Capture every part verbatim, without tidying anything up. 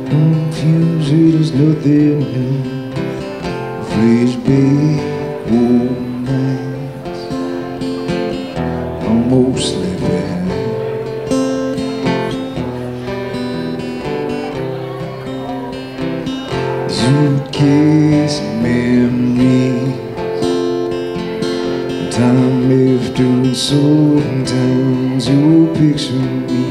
confused, there's nothing new. Flashback old nights, I'm mostly behind. Suitcase memories, time after sometimes you'll picture me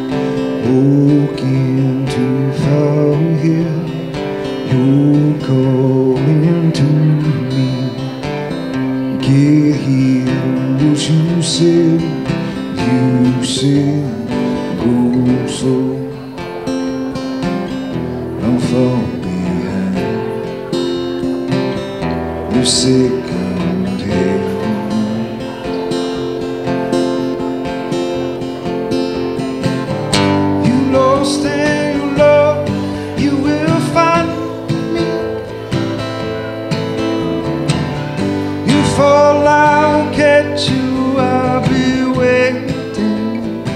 walking too far here. You're calling to me, can't hear what you said. You said go slow, I'm far behind the second hand. You lost and you love, you will find me. You fall, I'll catch you, I'll be waiting.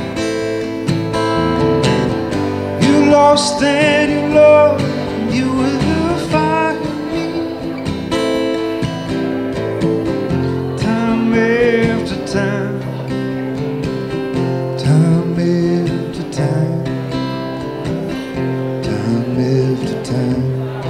You lost and you love, you will find me. Time after time, time after time, time after time.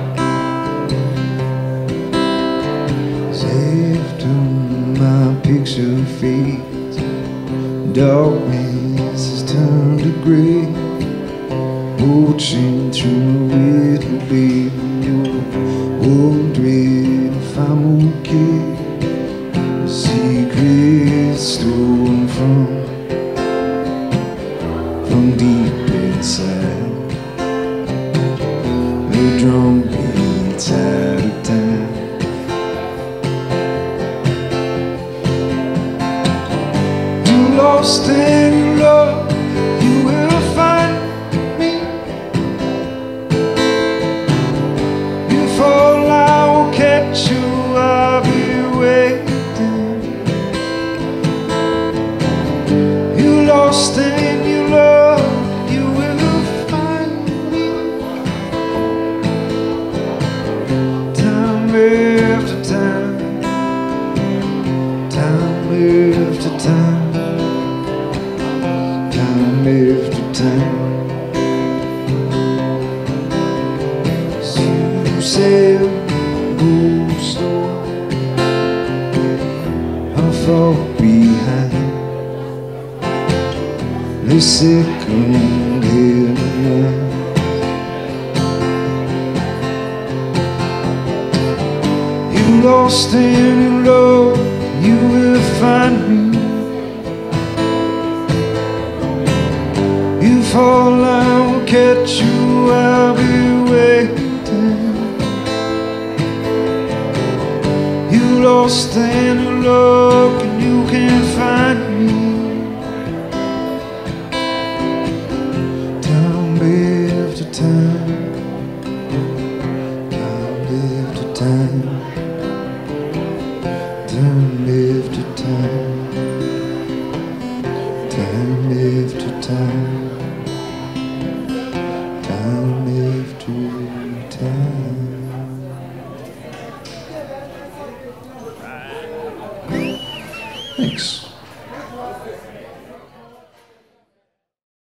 After my picture fades, darkness has turned to grey. Watching through it, baby, you're wondering if I'm okay. Secrets stolen from from deep inside. The drum beats out of time. You lost and you love, you will find me. You fall, I will catch you, I'll be waiting. You lost and you love, you will find me. Time after time, time after time, time after time. So you said go slow, how far behind the second hand line. You lost and you love, you will find me. You fall, I'll catch you, I'll be waiting. You lost and you look and you can't find me. Time after time, time after time, time after time, time after time, time after time. Thanks.